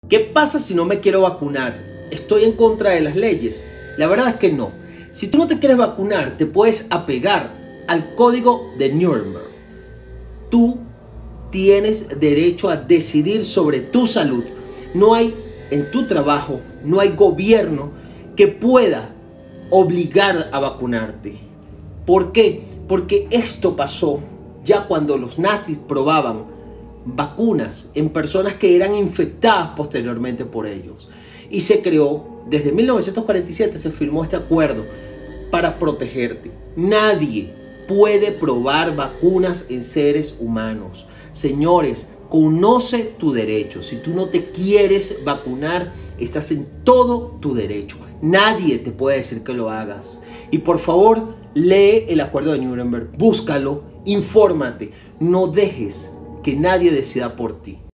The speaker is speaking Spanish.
¿Qué pasa si no me quiero vacunar? ¿Estoy en contra de las leyes? La verdad es que no. Si tú no te quieres vacunar, te puedes apegar al código de Nuremberg. Tú tienes derecho a decidir sobre tu salud. No hay en tu trabajo, no hay gobierno que pueda obligar a vacunarte. ¿Por qué? Porque esto pasó ya cuando los nazis probaban vacunas en personas que eran infectadas posteriormente por ellos. Y se creó, desde 1947 se firmó este acuerdo para protegerte. Nadie puede probar vacunas en seres humanos. Señores, conoce tu derecho. Si tú no te quieres vacunar, estás en todo tu derecho. Nadie te puede decir que lo hagas. Y por favor, lee el acuerdo de Nuremberg, búscalo, infórmate. No dejes que nadie decida por ti.